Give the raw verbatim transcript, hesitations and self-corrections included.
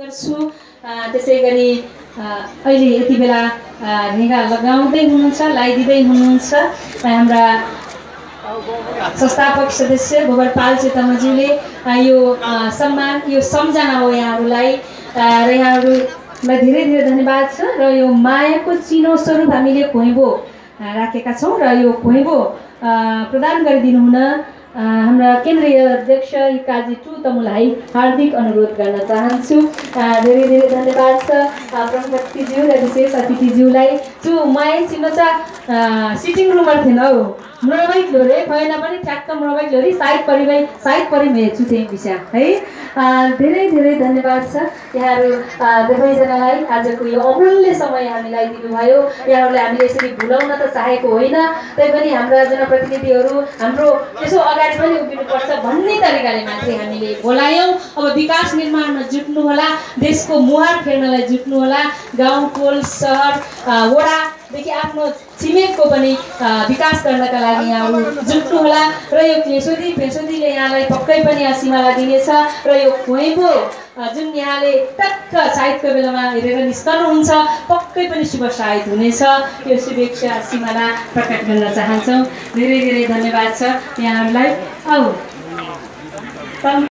गर्छु। त्यसै गरी अहिले यति बेला ढेगा लगाउँदै हुनुहुन्छ, लगाइदिँदै हुनुहुन्छ हाम्रा संस्थापक सदस्य गोबरपाल चेतमज्यूले। यो सम्मान, यो सम्झना हो यहाँहरूलाई र यहाँहरूलाई धेरै धेरै धन्यवाद छ। र यो मायाको चिनो स्वरूप हामीले खोइबो राखेका छौँ र यो खोइबो प्रदान गरिदिनु हुन हाम्रा केन्द्रीय अध्यक्ष काजी टु तमुलाई हार्दिक अनुरोध गर्न चाहन्छु। धेरै धेरै धन्यवाद छ प्रमुख अतिथिज्यू र विशेष अतिथिज्यूलाई। जो माया चिनो चाहिँ सिटिङ रुममा थिएन हौ, मरवाइक रे भएन पनि ठ्याक्क मरवाइक रे साइड परिवाई साइड परि हेर्छु त्यही विषय है। धेरै धेरै धन्यवाद छ यहाँहरू दुवैजनालाई। आजको यो अमूल्य समय हामीलाई दिनुभयो। यहाँहरूले हामीले यसरी भुलाउन त चाहेको होइन, तैपनि हाम्रा जनप्रतिनिधिहरू हाम्रो यसो अगाडि पनि उभिनुपर्छ भन्ने तरिकाले मात्रै हामीले बोलायौँ। अब विकास निर्माणमा जुट्नु होला, देशको मुहार फेर्नलाई जुट्नु होला, गाउँ टोल सहर वडादेखि आफ्नो छिमेकको पनि विकास गर्नका लागि यहाँहरू जुट्नु होला। र यो फेसोदी फेसोदीले यहाँलाई पक्कै पनि सिमाला दिनेछ र यो खोइबो जुन यहाँले टक्क सायदको बेलामा हेरेर निस्कनुहुन्छ पक्कै पनि शुभ सायद हुनेछ। यो शुभेच्छा सिमाला प्रकट गर्न चाहन्छौँ। धेरै धेरै धन्यवाद छ यहाँहरूलाई। आऊ